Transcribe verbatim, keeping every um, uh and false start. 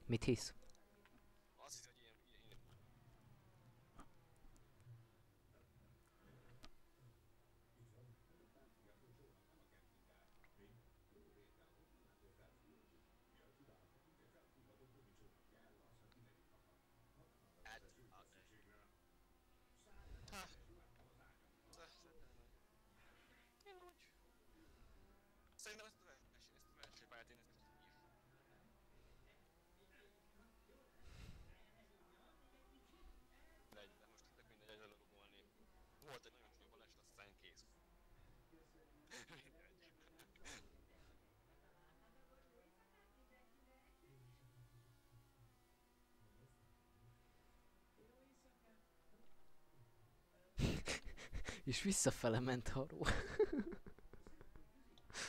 Mit hisz? Azt hiszi, hogy ilyen, ilyen... Hát, a... Ha, szerintem nem. Én úgy... Szerintem ezt a verseny, ezt a versenypályát én ezt most is. Mindegy, de most tök mindegy, egyre logolni. Volt egy nagyon csúnya baleset, aztán kész. Mindegy. És visszafele ment a ró.